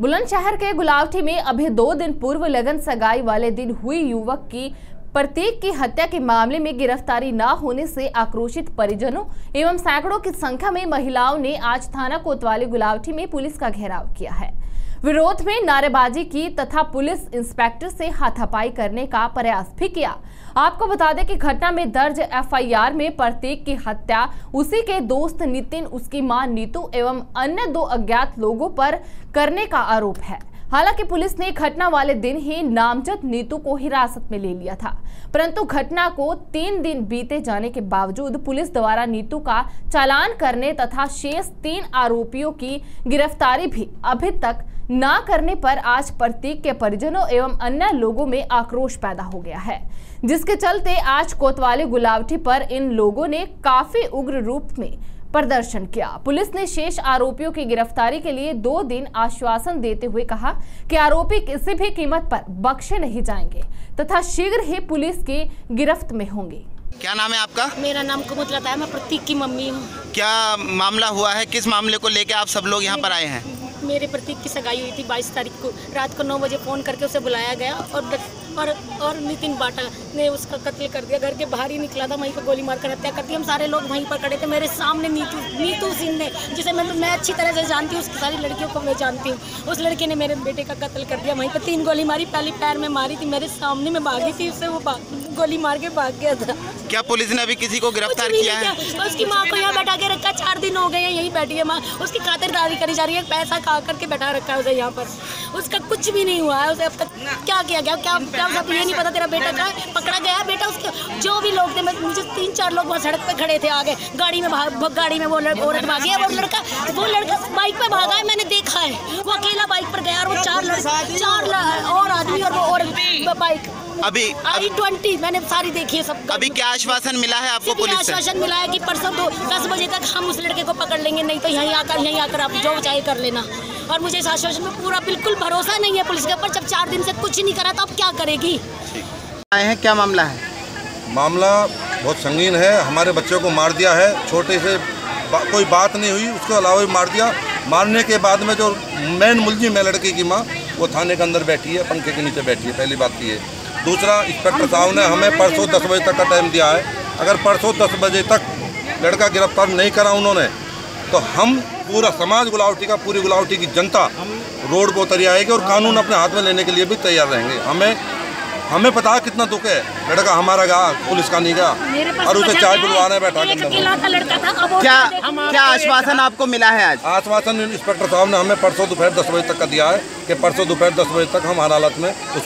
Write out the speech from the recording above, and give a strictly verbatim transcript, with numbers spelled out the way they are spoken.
बुलंदशहर के गुलावटी में अभी दो दिन पूर्व लगन सगाई वाले दिन हुई युवक की प्रतीक की हत्या के मामले में गिरफ्तारी न होने से आक्रोशित परिजनों एवं सैकड़ों की संख्या में महिलाओं ने आज थाना कोतवाली गुलावटी में पुलिस का घेराव किया है। विरोध में नारेबाजी की तथा पुलिस इंस्पेक्टर से हाथापाई करने का प्रयास भी किया। आपको बता दें कि घटना में दर्ज एफ आई आर में प्रतीक की हत्या उसी के दोस्त नितिन, उसकी मां नीतू एवं अन्य दो अज्ञात लोगों पर करने का आरोप है। हालांकि पुलिस ने घटना वाले दिन ही नामजद नीतू को हिरासत में ले लिया था, परंतु घटना को तीन दिन बीते जाने के बावजूद पुलिस द्वारा नीतू का चालान करने तथा शेष तीन आरोपियों की गिरफ्तारी भी अभी तक न करने पर आज प्रतीक के परिजनों एवं अन्य लोगों में आक्रोश पैदा हो गया है, जिसके चलते आज कोतवाली गुलावटी पर इन लोगों ने काफी उग्र रूप में प्रदर्शन किया। पुलिस ने शेष आरोपियों की गिरफ्तारी के लिए दो दिन आश्वासन देते हुए कहा कि आरोपी किसी भी कीमत पर बख्शे नहीं जाएंगे तथा शीघ्र ही पुलिस की गिरफ्त में होंगे। क्या नाम है आपका? मेरा नाम कुमुदलता है, मैं प्रतीक की मम्मी हूँ। क्या मामला हुआ है? किस मामले को लेकर आप सब लोग यहाँ पर आए हैं? मेरे प्रतीक की सगाई हुई थी बाईस तारीख को, रात को नौ बजे फ़ोन करके उसे बुलाया गया और और और नितिन बाटा ने उसका कत्ल कर दिया। घर के बाहर ही निकला था, वहीं पर गोली मारकर हत्या कर दी। हम सारे लोग वहीं पर खड़े थे। मेरे सामने नीतू नीतू सिंह ने, जिसे मैं मैं अच्छी तरह से जानती हूँ, उसकी सारी लड़कियों को मैं जानती हूँ, उस लड़के ने मेरे बेटे का कत्ल कर दिया। वहीं पर तीन गोली मारी, पहली पैर में मारी थी, मेरे सामने में भागी थी, उससे वो गोली मार के भाग गया था। क्या पुलिस ने अभी किसी को गिरफ्तार किया है? उसकी माँ को यहाँ बैठा के रखा, चार दिन हो गए हैं यहीं बैठी है माँ, उसकी खातिरदारी करी जा रही है, पैसा खा करके बैठा रखा है उसे यहाँ पर, उसका कुछ भी नहीं हुआ है। उसे अब तक क्या किया गया, क्या क्या सब ये नहीं पता। तेरा बेटा का पकड़ा गया बेटा, उसके जो भी लोग थे, मुझे तीन चार लोग वहाँ सड़क पे खड़े थे, आगे गाड़ी में गाड़ी में वो औरत भागी है, वो लड़का वो लड़का बाइक पे भागा है, मैंने देखा है, वो अकेला बाइक पर गया और वो चार लड़के चार और आदमी और वो और बाइक अभी आई ट्वेंटी मैंने सारी देखी है सब। अभी क्या आश्वासन मिला है आपको पुलिस से? आश्वासन मिला है कि परसों दो दस बजे तक हम उस लड़के को पकड़ लेंगे, नहीं तो यहीं आकर यहीं आकर आप जो चाहे कर लेना। और मुझे इस आश्वासन में पूरा बिल्कुल भरोसा नहीं है पुलिस के ऊपर। जब चार दिन से कुछ नहीं करा तो अब क्या करेगी? आए हैं, क्या मामला है? मामला बहुत संगीन है। हमारे बच्चों को मार दिया है, छोटे से बा, कोई बात नहीं हुई, उसके अलावा भी मार दिया। मारने के बाद में जो मेन मुलजिम है लड़की की माँ, वो थाने के अंदर बैठी है, पंखे के नीचे बैठी है। पहली बात तो ये। दूसरा, इंस्पेक्टर साहब ने हमें परसों दस बजे तक का टाइम दिया है। अगर परसों दस बजे तक लड़का गिरफ्तार नहीं करा उन्होंने, तो हम पूरा समाज गुलावटी का, पूरी गुलावटी की जनता रोड पर उतर आएगी और कानून अपने हाथ में लेने के लिए भी तैयार रहेंगे। हमें हमें पता है कितना दुख है, लड़का हमारा गा, पुलिस का नहीं गा, और उसे चाय पिलवाने बैठा के। क्या क्या आश्वासन आपको मिला है आज? आश्वासन इंस्पेक्टर साहब ने हमें परसों दोपहर दस बजे तक का दिया है कि परसों दोपहर दस बजे तक हम हर हालत में